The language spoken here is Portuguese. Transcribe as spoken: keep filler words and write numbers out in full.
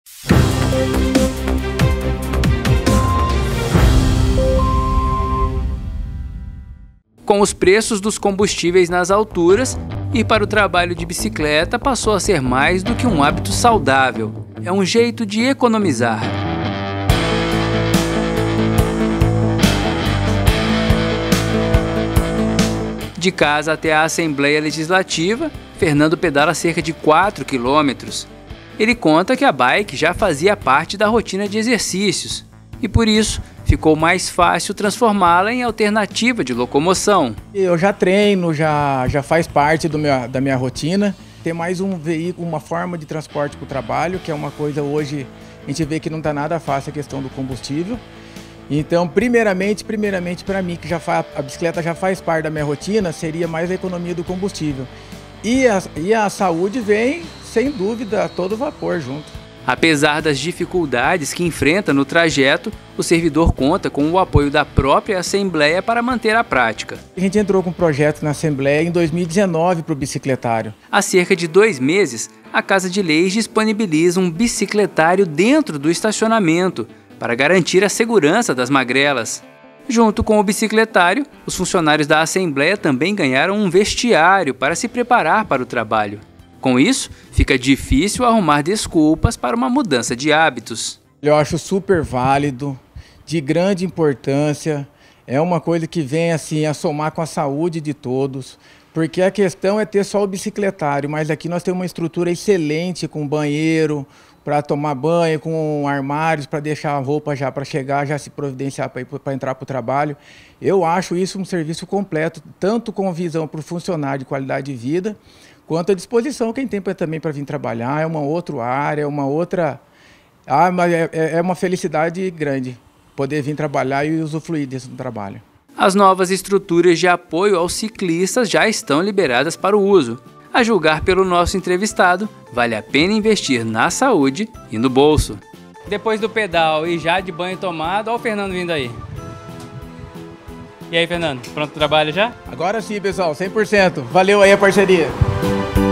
Com os preços dos combustíveis nas alturas, ir para o trabalho de bicicleta passou a ser mais do que um hábito saudável. É um jeito de economizar. De casa até a Assembleia Legislativa, Fernando pedala cerca de quatro quilômetros. Ele conta que a bike já fazia parte da rotina de exercícios e, por isso, ficou mais fácil transformá-la em alternativa de locomoção. Eu já treino, já, já faz parte do meu, da minha rotina. Ter mais um veículo, uma forma de transporte para o trabalho, que é uma coisa hoje, a gente vê que não está nada fácil a questão do combustível. Então, primeiramente, primeiramente para mim, que já faz, a bicicleta já faz parte da minha rotina, seria mais a economia do combustível. E a, e a saúde vem, sem dúvida, a todo vapor junto. Apesar das dificuldades que enfrenta no trajeto, o servidor conta com o apoio da própria Assembleia para manter a prática. A gente entrou com um projeto na Assembleia em dois mil e dezenove para o bicicletário. Há cerca de dois meses, a Casa de Leis disponibiliza um bicicletário dentro do estacionamento, para garantir a segurança das magrelas. Junto com o bicicletário, os funcionários da Assembleia também ganharam um vestiário para se preparar para o trabalho. Com isso, fica difícil arrumar desculpas para uma mudança de hábitos. Eu acho super válido, de grande importância, é uma coisa que vem assim a somar com a saúde de todos, porque a questão é ter só o bicicletário, mas aqui nós temos uma estrutura excelente com banheiro, para tomar banho, com armários, para deixar a roupa já para chegar, já se providenciar para entrar para o trabalho. Eu acho isso um serviço completo, tanto com visão para o funcionário de qualidade de vida, quanto à disposição quem tem pra, também para vir trabalhar. É uma outra área, é uma outra... Ah, mas é, é uma felicidade grande poder vir trabalhar e usufruir desse trabalho. As novas estruturas de apoio aos ciclistas já estão liberadas para o uso. A julgar pelo nosso entrevistado, vale a pena investir na saúde e no bolso. Depois do pedal e já de banho tomado, olha o Fernando vindo aí. E aí, Fernando, pronto pro trabalho já? Agora sim, pessoal, cem por cento. Valeu aí a parceria.